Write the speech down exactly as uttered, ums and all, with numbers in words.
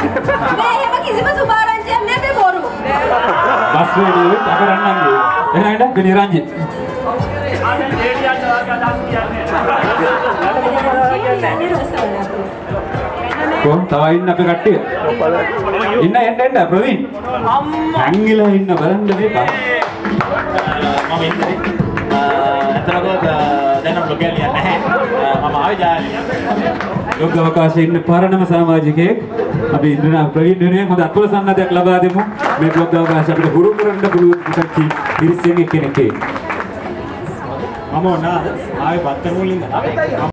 මේ එහෙම කිසිම සුභාරංචියක් නෑ මේ බොරු. බස් වේදී අකරන්නන්ගේ. එහෙනම් එන්න බිනිරංජි. කොහොම තව ඉන්න අපේ කට්ටිය. ඉන්න එන්න එන්න ප්‍රවීන්. අම්මා. ඇංගිලා ඉන්න බලන්න මේක. මම ඉන්නේ. අතරකොට දැන් බ්ලොග් එක ලියන්නේ නැහැ. මම ආවේ ජාලේ. ලොක් අවකාශයේ ඉන්න පරණම සමාජිකයෙක්. අපි ඉන්ද්‍රනා ප්‍රවීන් වෙනුවෙන් හොඳ අත්වල සන්නද්ධයක් ලබා දෙමු. මේ බ්ලොග් අවකාශය අපිට හුරු කරන්න පුළුවන් කට්ටිය පිරිසෙන් එක්කෙනෙක්. මම ඕනාද ආවේ පත්තර මුලින්ද